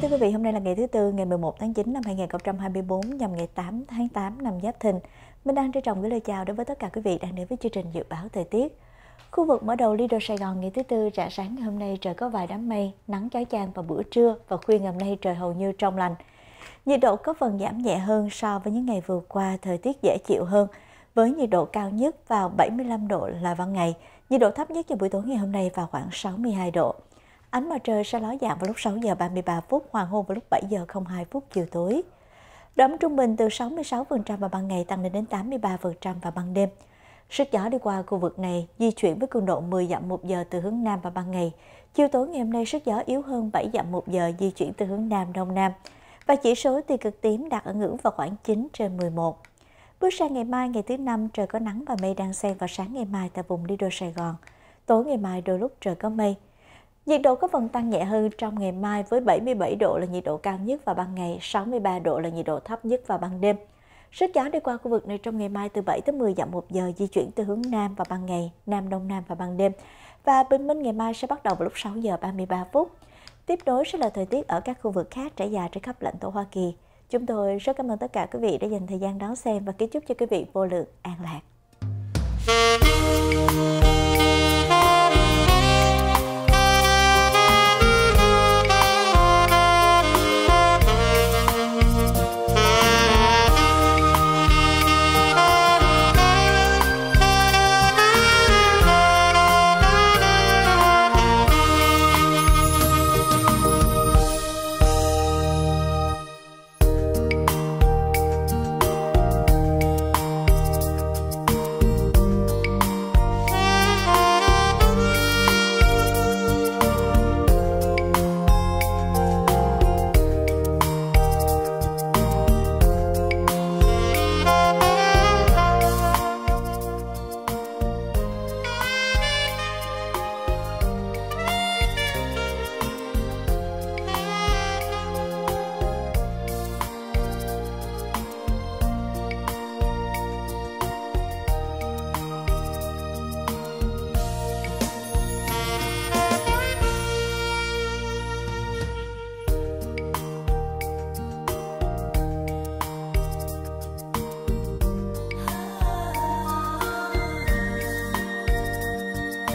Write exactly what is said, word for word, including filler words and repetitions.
quý vị, hôm nay là ngày thứ Tư, ngày mười một tháng chín năm hai nghìn không trăm hai mươi tư, nhằm ngày tám tháng tám năm Giáp Thìn. Mình đang trân trọng gửi lời chào đến với tất cả quý vị đang đến với chương trình dự báo thời tiết. Khu vực mở đầu Lido Sài Gòn ngày thứ Tư, rạng sáng ngày hôm nay trời có vài đám mây, nắng chói chang vào buổi trưa và khuya ngày hôm nay trời hầu như trong lành. Nhiệt độ có phần giảm nhẹ hơn so với những ngày vừa qua, thời tiết dễ chịu hơn với nhiệt độ cao nhất vào bảy mươi lăm độ là ban ngày, nhiệt độ thấp nhất vào buổi tối ngày hôm nay vào khoảng sáu mươi hai độ. Ánh mặt trời sẽ ló dạng vào lúc sáu giờ ba mươi ba phút, hoàng hôn vào lúc bảy giờ không hai phút chiều tối. Độ ẩm trung bình từ sáu mươi sáu phần trăm vào ban ngày tăng lên đến tám mươi ba phần trăm vào ban đêm. Sức gió đi qua khu vực này di chuyển với cường độ mười dặm một giờ từ hướng nam vào ban ngày. Chiều tối ngày hôm nay sức gió yếu hơn bảy dặm một giờ, di chuyển từ hướng nam đông nam. Và chỉ số tia cực tím đạt ở ngưỡng vào khoảng chín trên mười một. Bước sang ngày mai, ngày thứ Năm, trời có nắng và mây đan xen vào sáng ngày mai tại vùng Lido Sài Gòn. Tối ngày mai đôi lúc trời có mây. Nhiệt độ có phần tăng nhẹ hơn trong ngày mai với bảy mươi bảy độ là nhiệt độ cao nhất vào ban ngày, sáu mươi ba độ là nhiệt độ thấp nhất vào ban đêm. Sức gió đi qua khu vực này trong ngày mai từ bảy tới mười dặm một giờ, di chuyển từ hướng nam vào ban ngày, nam đông nam vào ban đêm. Và bình minh ngày mai sẽ bắt đầu vào lúc sáu giờ ba mươi ba phút. Tiếp nối sẽ là thời tiết ở các khu vực khác trải dài trên khắp lãnh thổ Hoa Kỳ. Chúng tôi rất cảm ơn tất cả quý vị đã dành thời gian đón xem và kính chúc cho quý vị vô lượng an lạc.